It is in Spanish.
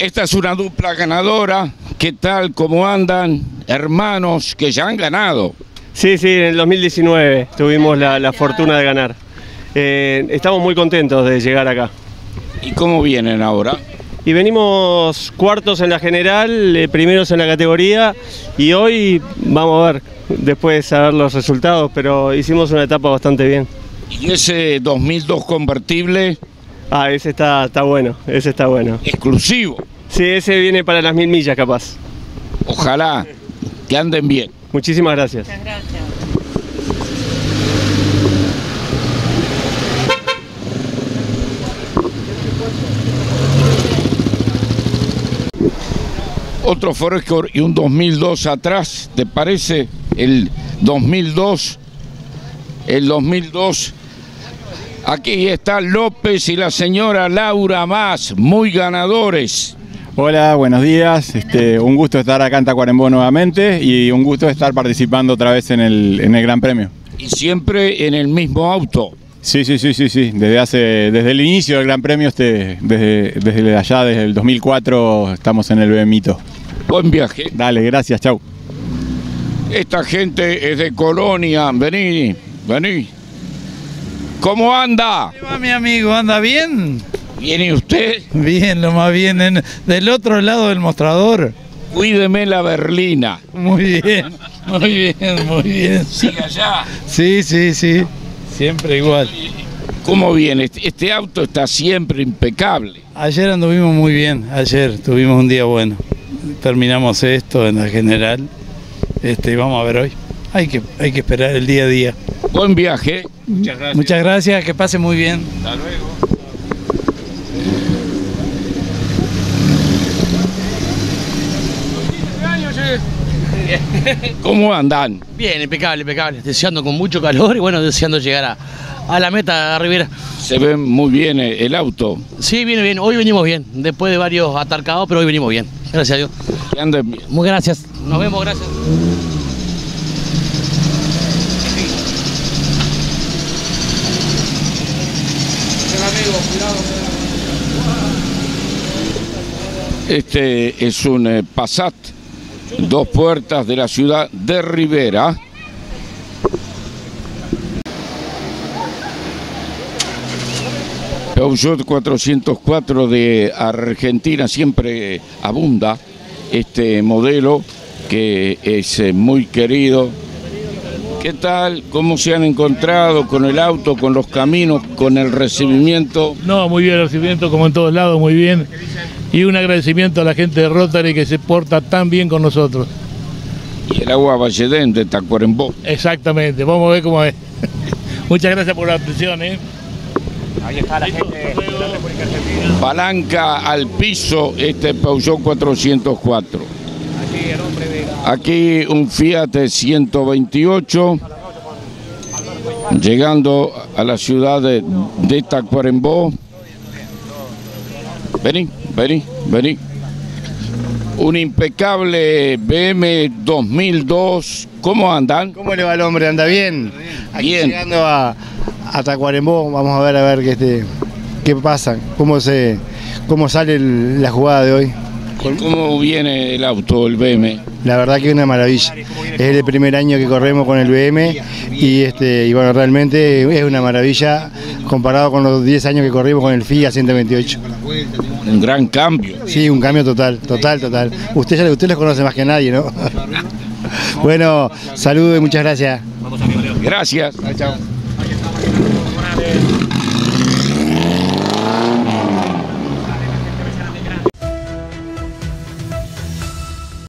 Esta es una dupla ganadora. ¿Qué tal? ¿Cómo andan? Hermanos que ya han ganado. Sí, en el 2019 tuvimos la fortuna de ganar. Estamos muy contentos de llegar acá. ¿Y cómo vienen ahora? Y venimos cuartos en la general, primeros en la categoría, y hoy vamos a ver, después a ver los resultados, pero hicimos una etapa bastante bien. ¿Y ese 2002 convertible? Ah, ese está bueno, ese está bueno. Exclusivo. Sí, ese viene para las 1000 millas capaz. Ojalá que anden bien. Muchísimas gracias. Muchas gracias. Otro Forescore y un 2002 atrás, ¿te parece? El 2002. Aquí está López y la señora Laura Mas, muy ganadores. Hola, buenos días. Un gusto estar acá en Tacuarembó nuevamente y un gusto estar participando otra vez en el Gran Premio. Y siempre en el mismo auto. Sí. Desde el inicio del Gran Premio, desde allá, desde el 2004, estamos en el BMito. Buen viaje. Dale, gracias, chau. Esta gente es de Colonia. Vení. ¿Cómo anda? ¿Cómo va, mi amigo? ¿Anda bien? ¿Viene usted? Bien, lo más bien. Del otro lado del mostrador. Cuídeme la berlina. Muy bien. ¿Sigue allá? Sí. Siempre igual. ¿Cómo viene? Este auto está siempre impecable. Ayer anduvimos muy bien. Ayer tuvimos un día bueno. Terminamos esto en la general. Y vamos a ver hoy. Hay que esperar el día a día. Buen viaje. Muchas gracias. Que pase muy bien. Hasta luego. ¿Cómo andan? Bien, impecable. Deseando con mucho calor y bueno, deseando llegar a la meta, a Rivera. Se ve muy bien el auto. Sí, viene bien. Hoy venimos bien. Después de varios atarcados, pero hoy venimos bien. Gracias a Dios. Que anden bien. Muy gracias. Nos vemos, gracias. Este es un Passat, 2 puertas de la ciudad de Rivera. Peugeot 404 de Argentina, siempre abunda este modelo que es muy querido. ¿Qué tal? ¿Cómo se han encontrado con el auto, con los caminos, con el recibimiento? No, muy bien el recibimiento, como en todos lados, muy bien. Y un agradecimiento a la gente de Rotary que se porta tan bien con nosotros. Y el agua Valledén de Tacuarembó. Exactamente, vamos a ver cómo es. Muchas gracias por la atención. Ahí está la gente de la República Argentina. Palanca al piso, este Peugeot 404. Aquí un Fiat 128, llegando a la ciudad de Tacuarembó. Vení. Un impecable BM 2002. ¿Cómo andan? ¿Cómo le va el hombre? ¿Anda bien? Aquí Bien. llegando a Tacuarembó, vamos a ver qué pasa, cómo sale la jugada de hoy. ¿Cómo viene el auto, el BM? La verdad que es una maravilla. Es el primer año que corremos con el BM y bueno, realmente es una maravilla comparado con los 10 años que corrimos con el Fiat 128. Un gran cambio. Sí, un cambio total. Usted los conoce más que nadie, ¿no? Bueno, saludos y muchas gracias. Gracias. Chao.